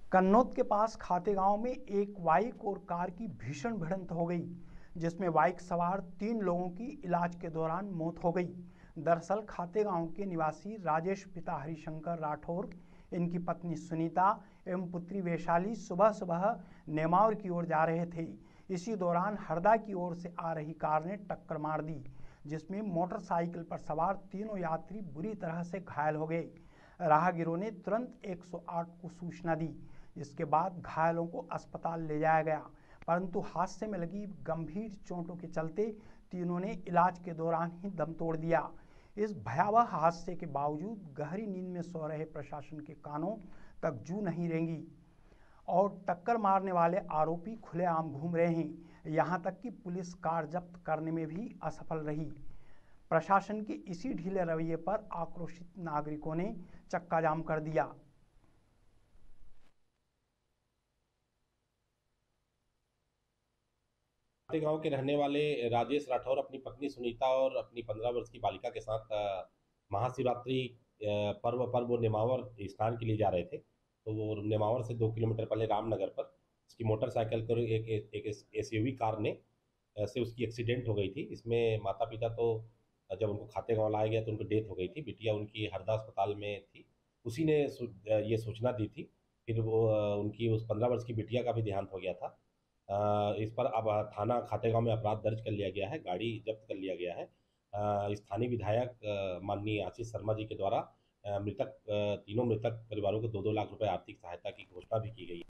कन्नौज के पास खाते गांव में एक बाइक और कार की भीषण भिड़ंत हो गई, जिसमें बाइक सवार 3 लोगों की इलाज के दौरान मौत हो गई। दरअसल खाते गांव के निवासी राजेश पिता हरिशंकर राठौर, इनकी पत्नी सुनीता एवं पुत्री वैशाली सुबह सुबह नेमावर की ओर जा रहे थे। इसी दौरान हरदा की ओर से आ रही कार ने टक्कर मार दी, जिसमें मोटरसाइकिल पर सवार तीनों यात्री बुरी तरह से घायल हो गए। राहगीरों ने तुरंत 108 को सूचना दी, जिसके बाद घायलों को अस्पताल ले जाया गया, परंतु हादसे में लगी गंभीर चोटों के चलते तीनों ने इलाज के दौरान ही दम तोड़ दिया। इस भयावह हादसे के बावजूद गहरी नींद में सो रहे प्रशासन के कानों तक जू नहीं रेंगी और टक्कर मारने वाले आरोपी खुलेआम घूम रहे हैं। यहां तक कि पुलिस कार जब्त करने में भी असफल रही। प्रशासन के इसी ढीले रवैये पर आक्रोशित नागरिकों ने चक्का जाम कर दिया। खाते गांव के रहने वाले राजेश राठौर अपनी पत्नी सुनीता और अपनी 15 वर्ष की बालिका के साथ महाशिवरात्रि पर्व वो नेमावर स्नान के लिए जा रहे थे। तो वो नेमावर से 2 किलोमीटर पहले रामनगर पर उसकी मोटरसाइकिल को एक एसयूवी कार ने से उसकी एक्सीडेंट हो गई थी। इसमें माता पिता तो जब उनको खाते गांव लाया गया तो उनकी डेथ हो गई थी। बिटिया उनकी हरदा अस्पताल में थी। उसी ने ये सूचना दी थी। फिर वो उनकी उस 15 वर्ष की बिटिया का भी देहांत हो गया था। इस पर अब थाना खातेगांव में अपराध दर्ज कर लिया गया है, गाड़ी जब्त कर लिया गया है। स्थानीय विधायक माननीय आशीष शर्मा जी के द्वारा तीनों मृतक परिवारों को 2-2 लाख रुपए आर्थिक सहायता की घोषणा भी की गई है।